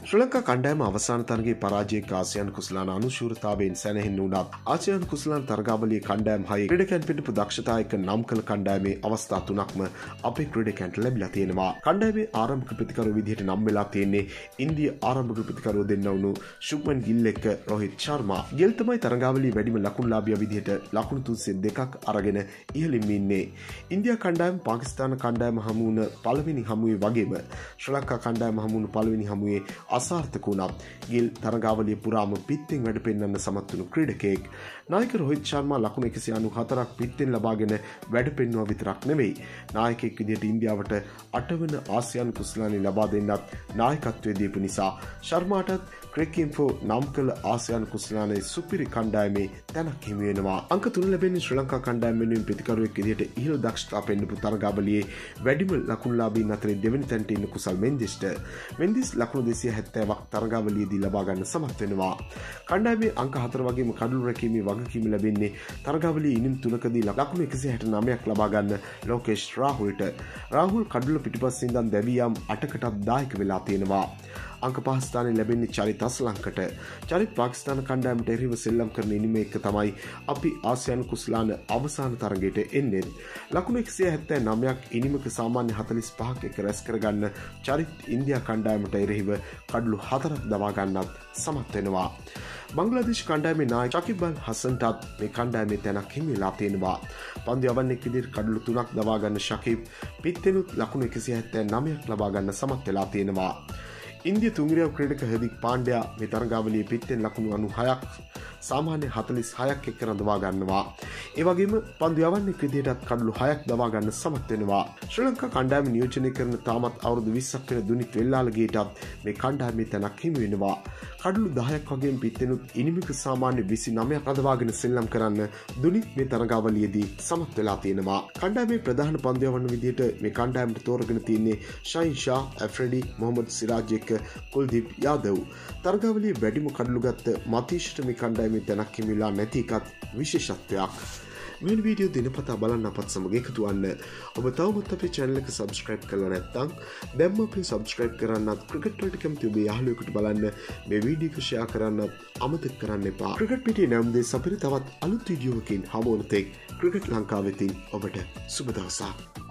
ශ්‍රී ලංකා කණ්ඩායම අවසාන තරගයේ පරාජයක ආසියානු කුසලාන අනුශූරතාවයෙන් සැනහෙන්න වුණත් ආසියානු කුසලාන තරගාවලියේ කණ්ඩායම් 6 ක්‍රීඩකයන් පිටපු දක්ෂතාවයක නම් කළ කණ්ඩායමේ අවස්ථා 3ක්ම අපේ ක්‍රීඩකයන්ට ලැබිලා තියෙනවා. කණ්ඩායමේ ආරම්භක ප්‍රතිකරු විදිහට නම් වෙලා තියෙන්නේ ඉන්දිය ආරම්භක ප්‍රතිකරුව දෙන්න වුණු ශුභ්මන් ගිල් එක්ක රෝහිත් ශර්මා. ගිල් තමයි තරගාවලියේ වැඩිම ලකුණුලාභියා විදිහට ලකුණු 302ක් අරගෙන ඉහළින්ම ඉන්නේ. ඉන්දියා කණ්ඩායම පාකිස්තාන කණ්ඩායම හමු වුණ පළවෙනි හමුවේ වගේම ශ්‍රී ලංකා කණ්ඩායම හමු වුණු පළවෙනි හමුවේ අසාර්ථක වුණා. ගිල් තරගාවලිය පුරාම පිත්තෙන් වැඩ පෙන්වන්න සමත් වුණු ක්‍රීඩකයෙක්. නායක රෝහිත් ශර්මා ලකුණු 194ක් පිත්තෙන් ලබාගෙන වැඩ පෙන්වුවා විතරක් නෙවෙයි. නායකයෙක් විදිහට ඉන්දියාවට 8 වන ආසියානු කුසලානි ලබා දෙන්නත් නායකත්වයේ දීපු නිසා ශර්මාටත් ක්‍රිකට් නම් කළ ආසියානු කුසලානයේ සුපිරි කණ්ඩායමේ තැනක් හිමි වෙනවා. අංක 3 ලැබෙන්නේ ශ්‍රී ලංකා කණ්ඩායම වෙනුවෙන් ප්‍රතිකරුවෙක් විදිහට ඉහළ දක්ෂතා පෙන්වපු තරගාවලියේ වැඩිම ලකුණුලාභීන් අතරින් දෙවෙනි තැනට ඉන්න කුසල් මෙන්දිස්ට මෙන්දිස් ලකුණු 270ක් තරගාවලියේදී ලබා ගන්න සමත් වෙනවා. කණ්ඩායමේ අංක 4 වගේම කඩළු රැකීමේ වගකීම ලැබෙන්නේ තරගාවලියේ ඉනිම් 3කදී ලකුණු 169ක් ලබා ගන්න ලෝකේෂ් රාහුල්ට. රාහුල් කඩළු පිටිපස්සේ ඉඳන් දැවී යාම් 8කටත් දායක වෙලා තියෙනවා. අංක 5 ස්ථානයේ ලැබෙන්නේ චරිත අස්ලංකට. චරිත පාකිස්තාන කණ්ඩායමට එරෙහිව සෙල්ලම් කරන ඉනිම එක තමයි අපි ආසියානු කුසලාන අවසාන තරගයට එන්නේ. ලකුණු 179ක් ඉනිමක සාමාන්‍ය 45ක් එක රැස් කරගන්න චරිත ඉන්දියා කණ්ඩායමට එරෙහිව කඩළු 4ක් දවා ගන්නත් සමත් වෙනවා. බංග්ලාදේශ කණ්ඩායමේ නායක ශකීබ් අල් හසන්ටත් මේ කණ්ඩායමේ තැනක් හිමි වෙලා තියෙනවා. පන්දු යවන්නෙක් විදිහට කඩළු 3ක් දවා ගන්න ශකීබ් පිත්තෙනුත් ලකුණු 179ක් ලබා ගන්න සමත් වෙලා තියෙනවා. ඉන්දිය තුන්ගිරියව ක්‍රීඩක හර්දික් පාණ්ඩයා මේ තරගාවලියේ පිත්තෙන් ලකුණු 96ක් සාමාන්‍ය 46ක් එක්ක රඳවා ගන්නවා. ඒ වගේම පන්දු යවන්නෙක් විදිහටත් කඩළු 6ක් දවා ගන්න සමත් වෙනවා. ශ්‍රී ලංකා කණ්ඩායම නියෝජනය කරන තාමත් අවුරුදු 20ක් වෙන දුනිත් වෙල්ලාලගේටත් මේ කණ්ඩායමේ තැනක් හිමි වෙනවා. කඩළු 10ක් වගේම පිත්තෙනුත් ඉනිමික සාමාන්‍ය 29ක් රඳවාගෙන සෙල්ලම් කරන්න දුනිත් මේ තරගාවලියේදී සමත් වෙලා තියෙනවා. කණ්ඩායමේ ප්‍රධාන පන්දු යවන්න විදිහට මේ කණ්ඩායමට තෝරගෙන තියෙන්නේ ෂයින් ෂා, ඇෆ්‍රෙඩි, මොහමඩ් සිරාජ් එක්ක කුල්දීප් යාදව්. තරගාවලියේ වැඩිම කඩළු ගත්ත මතීෂ්ට මේ කණ්ඩායමේ තැනක් හිමිලා නැති එකත් විශේෂත්වයක්. මේ වීඩියෝ දිනපතා බලන්න අපත් සමග එකතු වන්න. ඔබ තවමත් අපේ channel එක subscribe කරලා නැත්නම් දැන්ම අපි subscribe කරන්නත් ක්‍රිකට් වලට කැමති ඔබේ යාළුවෙකුට බලන්න මේ වීඩියෝ එක share කරන්නත් අමතක කරන්න එපා. ක්‍රිකට් පිටියේ නම් දෙස් අපිට තවත් අලුත් වීඩියෝ එකකින් හමු වන තෙක් ක්‍රිකට් ලංකාව වෙතින් ඔබට සුබ දවසක්.